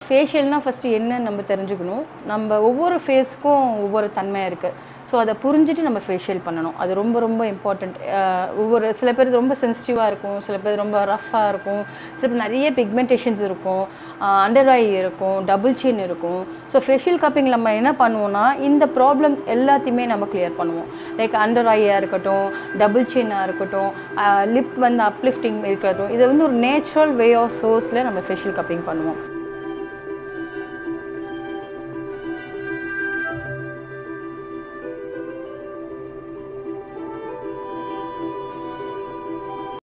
ஃபேஷியல்னா first என்னன்னு நம்ம தெரிஞ்சுக்கணும். நம்ம ஒவ்வொரு ஃபேஸ்க்கும் ஒவ்வொரு தன்மை இருக்குது. ஸோ அதை புரிஞ்சுட்டு நம்ம ஃபேஷியல் பண்ணணும். அது ரொம்ப ரொம்ப இம்பார்ட்டண்ட். சில பேர் ரொம்ப சென்சிட்டிவாக இருக்கும், சில பேர் ரொம்ப ரஃப்பாக இருக்கும், சில பேர் நிறைய பிக்மெண்டேஷன்ஸ் இருக்கும், அண்டர் ஐ இருக்கும், டபுள் சின் இருக்கும். ஸோ ஃபேஷியல் கப்பிங் நம்ம என்ன பண்ணுவோம்னா இந்த ப்ராப்ளம் எல்லாத்தையுமே நம்ம கிளியர் பண்ணுவோம். லைக் அண்டர் ஐயாக இருக்கட்டும், டபுள் சின்னாக இருக்கட்டும், லிப் அப்லிஃப்டிங் இருக்கட்டும். இது ஒரு நேச்சுரல் வே ஆஃப் சோர்ஸில் நம்ம ஃபேஷியல் கப்பிங் பண்ணுவோம்.